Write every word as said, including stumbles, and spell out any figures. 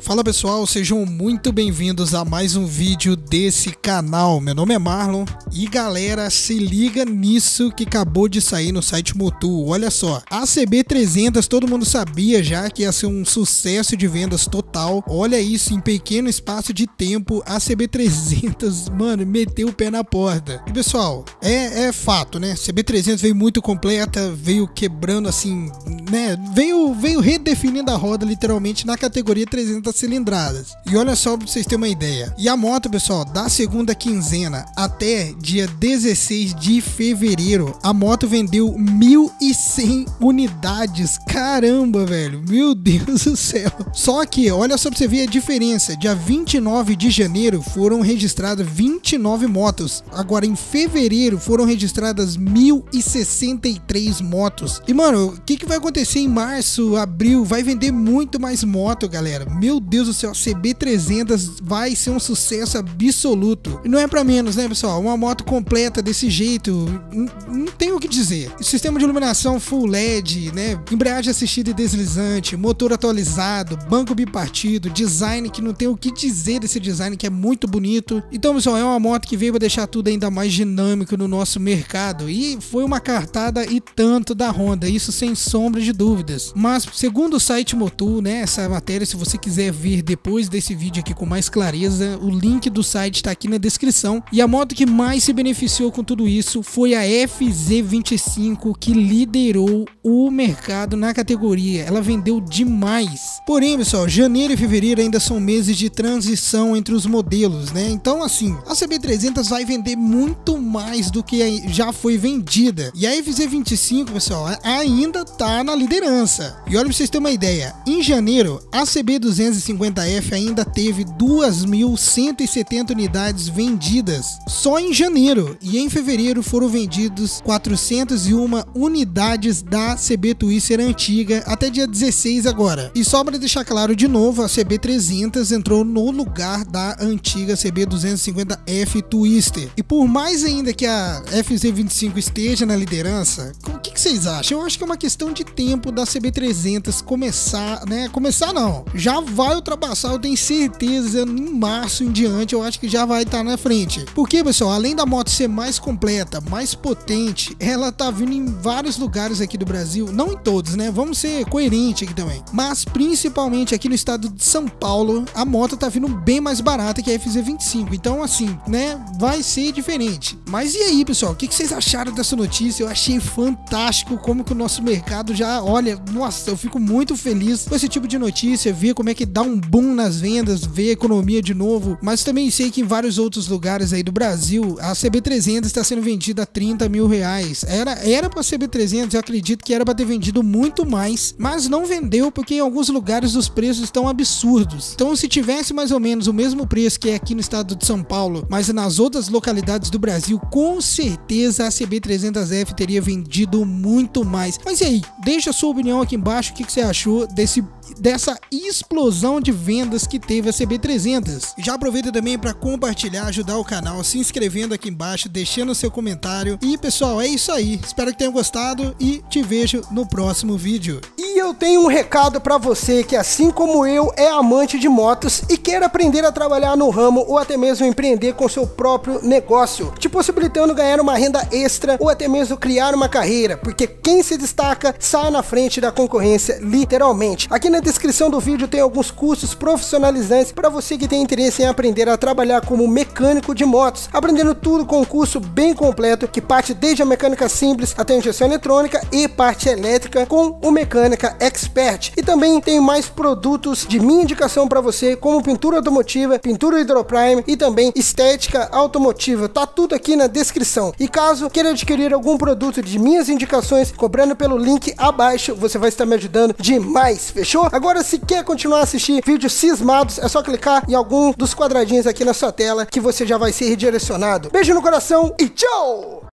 Fala pessoal, sejam muito bem-vindos a mais um vídeo desse canal. Meu nome é Marlon e galera, se liga nisso que acabou de sair no site Motu. Olha só, a C B trezentos todo mundo sabia já que ia ser um sucesso de vendas total. Olha isso, em pequeno espaço de tempo, a C B trezentos, mano, meteu o pé na porta. E pessoal, é, é fato, né? C B trezentos veio muito completa, veio quebrando assim, né? Veio, veio redefinindo a roda literalmente na categoria trezentas cilindradas. E olha só pra vocês terem uma ideia. E a moto, pessoal, da segunda quinzena até dia dezesseis de fevereiro, a moto vendeu mil e cem unidades. Caramba, velho. Meu Deus do céu. Só que, olha só pra você ver a diferença. Dia vinte e nove de janeiro foram registradas vinte e nove motos. Agora, em fevereiro, foram registradas mil e sessenta e três motos. E, mano, o que, que vai acontecer em março, abril? Vai vender muito mais moto, galera. Meu Deus do céu, a C B trezentos vai ser um sucesso absoluto. E não é pra menos, né, pessoal? Uma moto completa desse jeito, não, não tem o que dizer. Sistema de iluminação Full L E D, né? Embreagem assistida e deslizante, motor atualizado, banco bipartido, design que não tem o que dizer desse design, que é muito bonito. Então, pessoal, é uma moto que veio pra deixar tudo ainda mais dinâmico no nosso mercado. E foi uma cartada e tanto da Honda, isso sem sombra de dúvidas. Mas, segundo o site Motu, né, essa matéria, se você quiser ver depois desse vídeo aqui com mais clareza, o link do site está aqui na descrição. E a moto que mais se beneficiou com tudo isso foi a F Z vinte e cinco, que liderou o mercado na categoria. Ela vendeu demais. Porém, pessoal, janeiro e fevereiro ainda são meses de transição entre os modelos, né? Então, assim, a C B trezentos vai vender muito mais do que já foi vendida. E a F Z vinte e cinco, pessoal, ainda tá na liderança. E olha pra vocês terem uma ideia, em janeiro, a C B duzentos e cinquenta F ainda teve duas mil cento e setenta unidades vendidas só em janeiro, e em fevereiro foram vendidos quatrocentas e uma unidades da C B Twister antiga até dia dezesseis agora. E só para deixar claro de novo, a C B trezentos entrou no lugar da antiga C B duzentos e cinquenta F Twister. E por mais ainda que a F Z vinte e cinco esteja na liderança, o que, que vocês acham? Eu acho que é uma questão de tempo da C B trezentos começar, né? Começar não, já vai ultrapassar, eu tenho certeza, em março em diante, eu acho que já vai estar na frente. Porque, pessoal, além da moto ser mais completa, mais potente, ela tá vindo em vários lugares aqui do Brasil, não em todos, né? Vamos ser coerentes aqui também. Mas, principalmente aqui no estado de São Paulo, a moto tá vindo bem mais barata que a F Z vinte e cinco. Então, assim, né? Vai ser diferente. Mas e aí, pessoal? O que vocês acharam dessa notícia? Eu achei fantástico como que o nosso mercado já, olha, nossa, eu fico muito feliz com esse tipo de notícia, ver como é que dá um boom nas vendas, ver a economia de novo. Mas também sei que em vários outros lugares aí do Brasil, a C B trezentos está sendo vendida a trinta mil reais. Era, era pra C B trezentos, eu acredito que era pra ter vendido muito mais, mas não vendeu porque em alguns lugares os preços estão absurdos. Então, se tivesse mais ou menos o mesmo preço que é aqui no estado de São Paulo, mas nas outras localidades do Brasil, com certeza a C B trezentos F teria vendido muito mais. Mas e aí? Deixa a sua opinião aqui embaixo, o que, que você achou desse, dessa explosão de vendas que teve a C B trezentos. Já aproveita também para compartilhar, ajudar o canal, se inscrevendo aqui embaixo, deixando seu comentário. E pessoal, é isso aí, espero que tenham gostado e te vejo no próximo vídeo. E eu tenho um recado para você que, assim como eu, é amante de motos e quer aprender a trabalhar no ramo ou até mesmo empreender com seu próprio negócio, te possibilitando ganhar uma renda extra ou até mesmo criar uma carreira, porque quem se destaca sai na frente da concorrência, literalmente. Aqui na descrição do vídeo tem alguns cursos profissionalizantes para você que tem interesse em aprender a trabalhar como mecânico de motos, aprendendo tudo com um curso bem completo que parte desde a mecânica simples até a injeção eletrônica e parte elétrica com o Mecânica Expert. E também tem mais produtos de minha indicação para você, como pintura automotiva, pintura hidroprime e também estética automotiva. Tá tudo aqui na descrição. E caso queira adquirir algum produto de minhas indicações, cobrando pelo link abaixo, você vai estar me ajudando demais, fechou? Agora, se quer continuar a assistir vídeos cismados, é só clicar em algum dos quadradinhos aqui na sua tela que você já vai ser redirecionado. Beijo no coração e tchau!